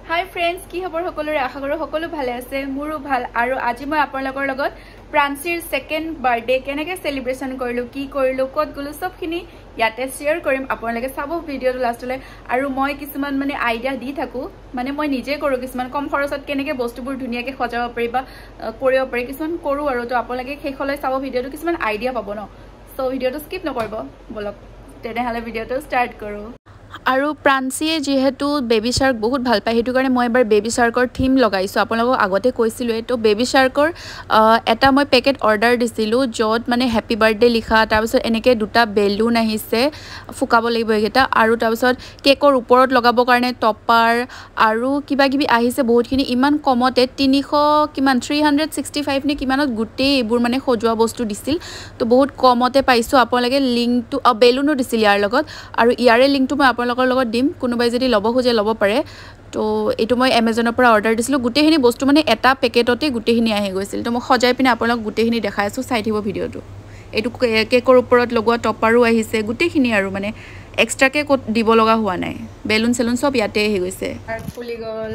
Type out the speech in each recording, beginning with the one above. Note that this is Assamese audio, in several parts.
Hi friends, কি খবৰ সকলোৰে আশা কৰো সকলো ভালে আছে মোৰো ভাল আৰু আজি মই আপোনালোকৰ লগত প্ৰাঞ্চিৰ সেকেন্ড বাৰ্থডে কেনেকৈ সেলিব্ৰেশন কৰিলো কি কৰিলো কত গলো সবখিনি ইয়াতে শেয়াৰ কৰিম আপোনালোকে চাব ভিডিওটো লাষ্টলৈ আৰু মই কিছুমান মানে আইডিয়া দি থাকো মানে মই নিজে কৰো কিছুমান কম খৰচত কেনেকৈ বস্তুবোৰ ধুনিয়াকৈ সজাব পাৰি বা কৰিব পাৰি কিছুমান কৰো আৰু তো আপোনালোকে শেষলৈ চাব ভিডিওটো কিছুমান আইডিয়া পাব ন সো ভিডিওটো স্কিপ নকৰিব বলক তেনেহলে ভিডিওটো স্টাৰ্ট কৰো আৰু প্ৰাঞ্চিয়ে যেহেতু বেবি শাৰ্ক বহুত ভাল পায় হেতু কাৰণে মই এবাৰ বেবি শাৰ্কৰ থিম লগাইছো আপোনালোকক আগতে কৈছিলো তো বেবি শাৰ্কৰ এটা মই পেকেট অৰ্ডাৰ দিছিলো যত মানে হ্যাপি বাৰ্থডে লিখা তাৰ পিছত এনেকৈ দুটা বেলুন আহিছে ফুকাব লাগিব এটা আৰু তাৰ পিছত কেকৰ ওপৰত লগাব কাৰণে টপাৰ আৰু কিবা কিবি আহিছে বহুতখিনি ইমান কমতে 300 কিমান 365 নে কিমানত গুটেই এইবোৰ মানে সজোৱা বস্তু দিছিল তো বহুত কমতে পাইছো আপোনালোকে লিংকটো বেলুনো দিছিল ইয়াৰ লগত আৰু ইয়াৰে লিংকটো মই আপোনালোকৰ লগত দিম কোনোবাই যদি লব খোজে লব পাৰে তো এটো মই Amazonৰ পৰা অৰ্ডাৰ দিছিলো গুটেখিনি বস্তু মানে এটা পেকেটতে গুটেখিনি আহি গৈছিল তো মই সজাই পিনে আপোনালোক গুটেখিনি দেখাই আছো চাই থাকিব ভিডিওটো এটো কেকৰ ওপৰত লগোৱা টপাৰো আহিছে গুটেখিনি আৰু মানে এক্সট্ৰাকে কত দিব লগা হোৱা নাই বেলুন সেলুন সব ইয়াতে আহি গৈছে শাৰ্ক ফুলি গল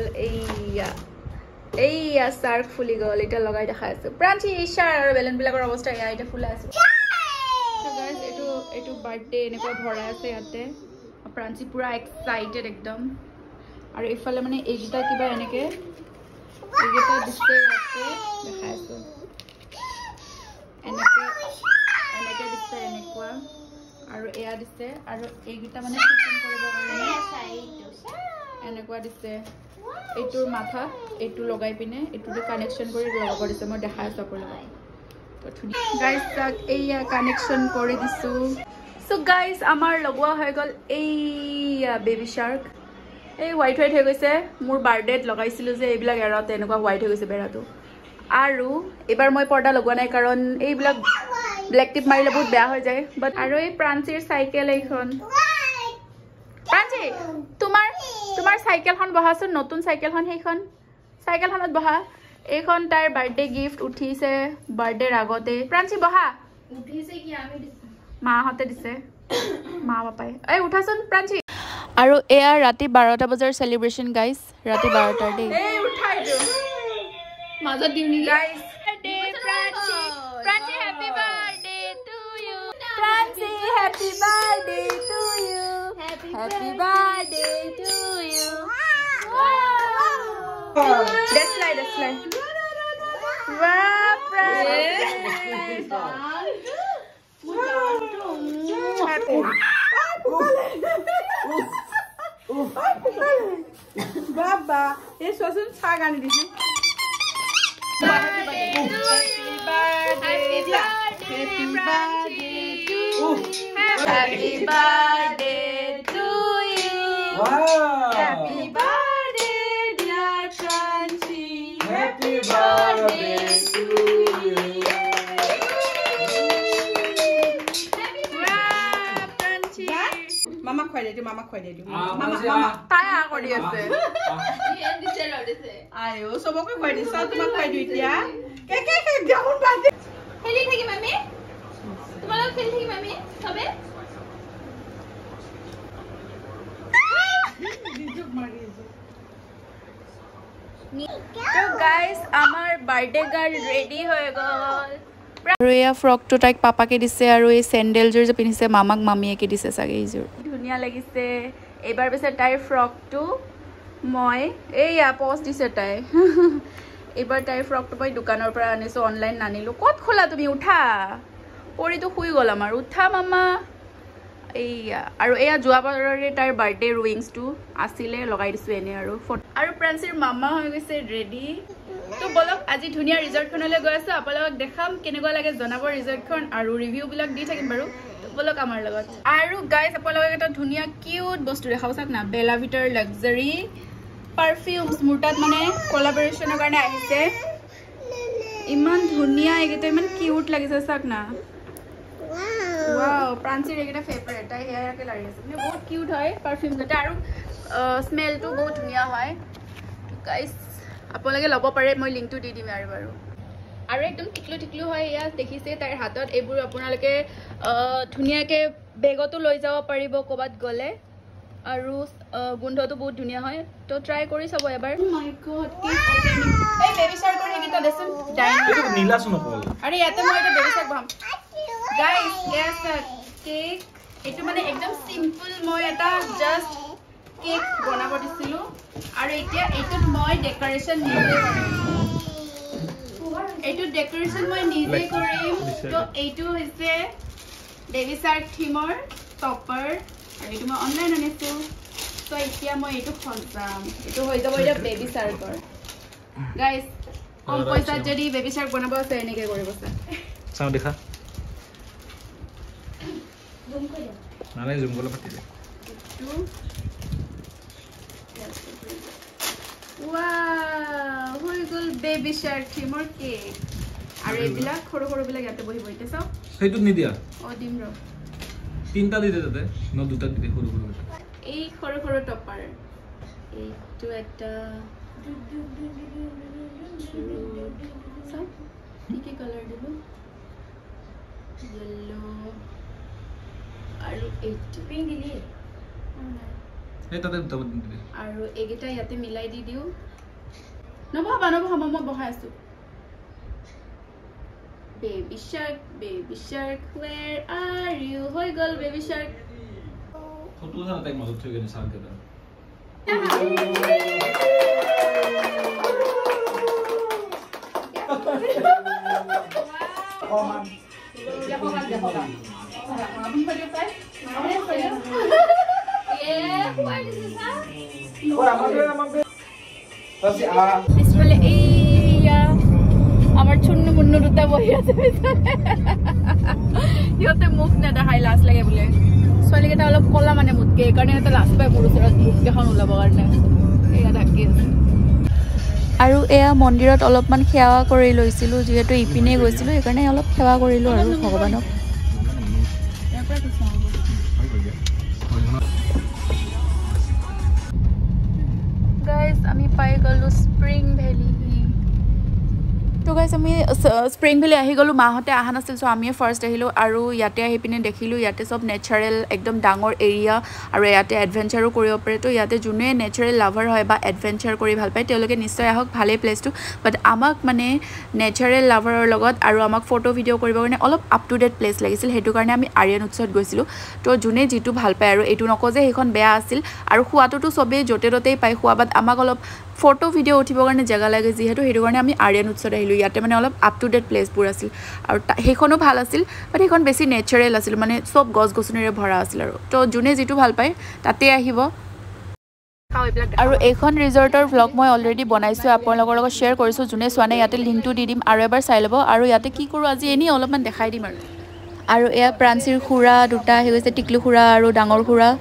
এইয়া শাৰ্ক ফুলি গল এটা লগাই দেখাই আছো প্ৰাঞ্চি শাৰ্ক আৰু বেলুন বিলাকৰ অৱস্থা ইয়াতে ফুলা আছে তো গাইস এটো বাৰ্থডে এনেকৈ ভৰা আছে ইয়াতে প্ৰাঞ্চি পুৰা এক্সাইটেড একদম আৰু ইফালে মানে এইগিটা কিবা এনেকে এইগিটা দিছে ইয়াতে দেখাইছো এনেকে দিছে এনেকুৱা আৰু এয়া দিছে আৰু এইগিটা মানে ফিটিং কৰিব কাৰণে এনেকুৱা দিছে এইটোৰ মাথা এইটো লগাই পিনে এইটো কানেকচন কৰি লগাব দিছে মই দেখাইছো আপোনালোকক গাইস তাক এইয়া কানেকচন কৰি দিছো So guys, amar logwa hoy gol ei baby shark. Ei white hoy গৈছে মোৰ বাৰ্থডেত লগাইছিলো যে এইবিলাক এৰাতে এনেকুৱা হোৱাইট হৈ গৈছে বেৰাটো আৰু এবাৰ মই পৰ্দা লগোৱা নাই কাৰণ এইবিলাক ব্ল্যাক টিপ মাৰিলে বহুত বেয়া হৈ যায় বাট আৰু এই প্ৰাঞ্চিৰ সাইকেল এইখন প্ৰাঞ্চি তোমাৰ সাইকেলখন বহাছোন নতুন সাইকেলখন সেইখন সাইকেলখনত বহা এইখন তাইৰ বাৰ্থডে গিফট উঠিছে বাৰ্থডেৰ আগতে প্ৰাঞ্চি বহা উঠিছে কি আমি মা হতে দিছে মা বাপাই এই উঠাছন প্ৰাঞ্চি আৰু এয়া ৰাতি 12টা বজাৰ সেলিব্ৰেশন গাইস ৰাতি 12টাৰ ডে এই উঠাই দিও মাজত দিউনি guys birthday Pranchi happy birthday to you Pranchi happy birthday to you happy birthday to you দেছলাই বাহ Pranchi Baba, this wasn't Sagan. Happy birthday to you. Happy birthday, dear Pranchi. Happy birthday to you. Mama khwai de mama taya kori ase endi chelo dise ayo sobok khwai di sa tuma khwai di tia ke gaun bande heli thaki mami tumala kheli thaki mami sabe So guys amar birthday girl ready hoye gol আৰু এয়া ফ্ৰকটো তাইক পাপাকে দিছে আৰু এই স্যান্ডেলজোৰ যে পিন্ধিছে মামাক মামিয়াকে দিছে চাগে এইজোৰ ধুনিয়া লাগিছে এবাৰ বেছে তাইৰ ফ্ৰকটো মই এইয়া পোষ্ট দিছে তাই এবাৰ তাইৰ ফ্ৰকটো মই দোকানৰ পৰা আনিছো অনলাইন নানিলো কত খোলা তুমি উঠা পৰিটো শুই গল আমাৰ উঠা মামা এইয়া আৰু এয়া জুৱাবাৰৰে তাইৰ বাৰ্থডে উইংছটো আছিলে লগাই দিছো এনে আৰু প্ৰাঞ্চিৰ মামা হৈ গৈছে ৰেডি তো বলক আজি ধুনিয়া ৰিজৰ্টখনলৈ গৈ আছো আপোনালোকক দেখাম কেনেকুৱা লাগে জনাব ৰিজৰ্টখন আৰু ৰিভিউ বিলাক দি থাকিম বাৰু বলক আমাৰ লগত আৰু গাইস আপোনালোকক এটা ধুনিয়া কিউট বস্তু দেখাব চাক না বেলা ভিটাৰ লাক্সাৰি পাৰফিউমছ মুৰটাত মানে কোলাবৰেচনৰ কাৰণে আহিছে ইমান ধুনিয়া এগেটা ইমান কিউট লাগিছে চাক না ওয়াও প্ৰাঞ্চিৰ এগেটা ফেভাৰিট তাই হেয়াৰকে লাগি আছে মানে বহুত কিউট হয় পাৰফিউম যেটা আৰু স্মেলটো বহুত ধুনিয়া হয় গাইস আপোনালোকে লব পাৰে মই লিংকটো দি দিম আৰু বাৰু আৰু একদম টিকলু হয় ইয়া দেখিছে তাইৰ হাতত এইবোৰ আপোনালোকে ধুনিয়াকে বেগতো লৈ যাব পাৰিব কবাত গলে আৰু গোন্ধটো বহুত ধুনীয়া হয় তো ট্ৰাই কৰি চাব এবাৰ মাই গড কেক ওপেনিং এই বেবি শার্ক কৰি গিটা দেচোন ডাইনো নীলা সোনাপল আরে ইয়াতে মই এটা বেবি শার্ক বহাম গাইস ইয়েস কেক এটো মানে একদম সিম্পল মই এটা জাস্ট কেক বনাব দিছিলো আৰু এতিয়া এটোত মই ডেকোৰেশন নিজে কৰিম এটো ডেকোরেশন মই নিজে কৰিম তো এইটো হৈছে বেবি শার্ক থিমৰ টপাৰ আৰু এইটো মই অনলাইন আনিছো তো এতিয়া মই এইটো খনজাম এইটো হৈ যাব এটা বেবি শার্কৰ গাইস কম পইচা যদি বেবি শার্ক বনাব আছে এনেকে কৰিব আছে চাও দেখা জুম কৰি নালে জুম গলে পাতি দে wow হৈ গল বেবি শার্ক থিমৰ কেক আৰু এইবিলা খৰু খৰু বিলা ইয়াতে বহি বহিতে চাও সেইটো নি দিয়া ও দিম ৰ তিনটা দি দে তাতে ন দুটা দি দে খৰু খৰু এই খৰু খৰু টপাৰ এইটো এটা চাও কি কালাৰ দিব yellow আৰু এইটো পিং দিলি এই তাতে দুটা দি দে আৰু এগেটা ইয়াতে মিলাই দি দিও নবহাবা মই বহাই আছো baby shark where are you হৈ গল baby shark ফটো না তাই মদত থৈ গেনি সার কেটা পিছফালে এইয়া আমার ছুন্ন মুন্ন দুটা বহি আছে ইহঁতে মুখ নেদেখাই লাজ লাগে বোলে ছোৱালীকেইটা অলপ কলা মানে মুতকে এইকাৰণে এটা লাজ পায় মোৰ ওচৰত মুখকেইখন ওলাব কাৰণে এয়া ঢাকি আছে আৰু এয়া মন্দিৰত অলপমান সেৱা কৰি লৈছিলোঁ যিহেতু ইপিনে গৈছিলোঁ সেইকাৰণে অলপ সেৱা কৰিলোঁ আৰু ভগৱানক গাইজ আমি পাই গ'লোঁ স্প্ৰিং ভেলী তো গাইজ আমি স্প্ৰিং ভেলী আহি গ'লোঁ মাহঁতে অহা নাছিল চ' আমিয়ে ফাৰ্ষ্ট আহিলোঁ আৰু ইয়াতে আহি পিনে দেখিলোঁ ইয়াতে চব নেচাৰেল একদম ডাঙৰ এৰিয়া আৰু ইয়াতে এডভেঞ্চাৰো কৰিব পাৰে তো ইয়াতে যোনে নেচাৰেল লাভাৰ হয় বা এডভেঞ্চাৰ কৰি ভাল পায় তেওঁলোকে নিশ্চয় আহক ভালেই প্লেচটো বাট আমাক মানে নেচাৰেল লাভাৰৰ লগত আৰু আমাক ফটো ভিডিঅ' কৰিবৰ কাৰণে অলপ আপ টু ডেট প্লেচ লাগিছিল সেইটো কাৰণে আমি আৰিয়ান উৎসৱত গৈছিলোঁ তো যোনে যিটো ভাল পায় আৰু এইটো নকওঁ যে সেইখন বেয়া আছিল আৰু খোৱাটোতো চবেই য'তে ত'তেই পায় খোৱা বাট আমাক অলপ ফটো ভিডিঅ' উঠিবৰ কাৰণে জেগা লাগে যিহেতু সেইটো কাৰণে আমি আৰিয়ান উৎসৱত আহিলোঁ ইয়াতে মানে অলপ আপ টু ডেট প্লেচবোৰ আছিল আৰু সেইখনো ভাল আছিল বাট সেইখন বেছি নেচাৰেল আছিল মানে চব গছ গছনিৰে ভৰা আছিল আৰু তো যোনে যিটো ভাল পায় তাতে আহিব আৰু এইখন ৰিজৰ্টৰ ভ্লগ মই অলৰেডি বনাইছোঁ আপোনালোকৰ লগত শ্বেয়াৰ কৰিছোঁ যোনে চোৱা নাই ইয়াতে লিংকটো দি দিম আৰু এবাৰ চাই ল'ব আৰু ইয়াতে কি কৰোঁ আজি এনেই অলপমান দেখাই দিম আৰু এয়া প্ৰাঞ্চিৰ খুৰা দুটা আহি গৈছে টিকলু খুৰা আৰু ডাঙৰ খুৰা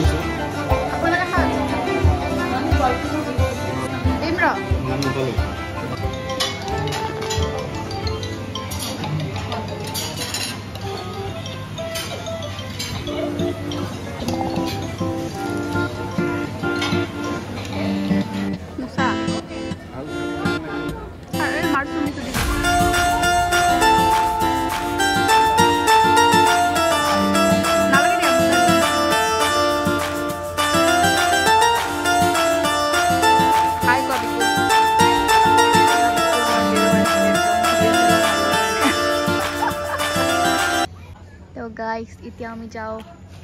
আছে আপোনালোকে খাওক দিম ৰ নাম নাপালো মুছা আৰে মাৰ শুনিছো দিম गाइस इतना আমি যাও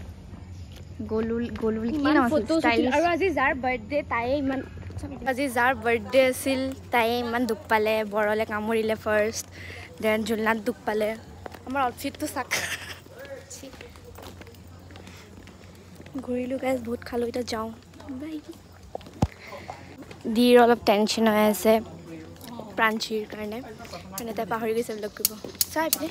গোলুল কি নাম আছে স্টাইলিশ আৰু আজি যাৰ বাৰ্থডে তাই ইমান আজি যাৰ বাৰ্থডে আছিল তাই ইমান দুখ পালে বৰলে কামুৰিলে ফাৰ্স্ট দেন জুলনাত দুখ পালে আমাৰ আউটফিটটো সাক ঘুৰিলো গাইস বহুত খালো এটা যাও বাই দিৰ অলপ টেনচন হৈ আছে প্রাঞ্চিৰ কাৰণে মানে তাই পাহৰি গৈছে লগ কৰিব চাই পিনে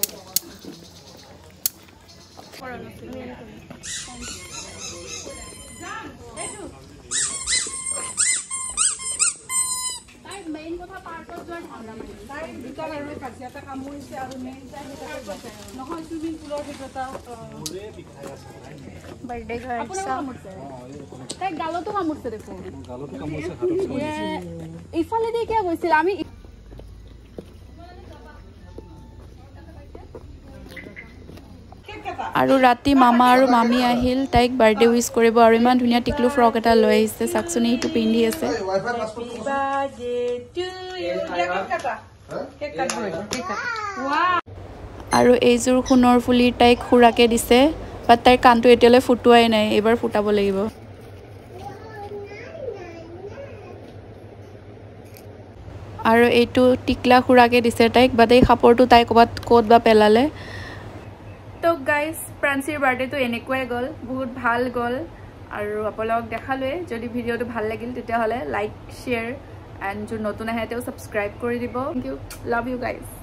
মেইন কথা পাৰ্টত জয়েন হলা মানে তাই দুটা আৰু কাজিয়াটা কামুৰিছে আৰু মেইন তাই নহয় সুইমিং পুলৰ ভিতৰটা মোৰে বিখাই আছে বাৰ্থডে গাৰ্লছ তাই গালতো কামুৰিছে দেখোন গালতো কামুৰিছে হাতত ইফালে দি কিয় গৈছিল আমি আৰু ৰাতি মামা আৰু মামি আহিল তাইক বাৰ্থডে উইশ কৰিব আৰু ইমান ধুনীয়া টিকলু ফ্ৰক এটা লৈ আহিছে চাকচুনি এইটো পিন্ধি আছে আৰু এইযোৰ সোণৰ ফুলি তাইক খুৰাকে দিছে বাট তাইৰ কাণটো এতিয়ালৈ ফুটুৱাই নাই এবাৰ ফুটাব লাগিব আৰু এইটো টিকলা খুৰাকে দিছে তাইক বাট এই কাপোৰটো তাই ক'ত বা পেলালে তো গাইস প্রাঞ্চিৰ বাৰ্থডেটো এনেকুৱাই গ'ল বহুত ভাল গ'ল আৰু আপোনালোকক দেখালোৱে যদি ভিডিঅ'টো ভাল লাগিল তেতিয়া হলে লাইক শেয়াৰ এণ্ড যোন নতুন আহে তেওঁ সাবস্ক্ৰাইব কৰি দিব thank you love you guys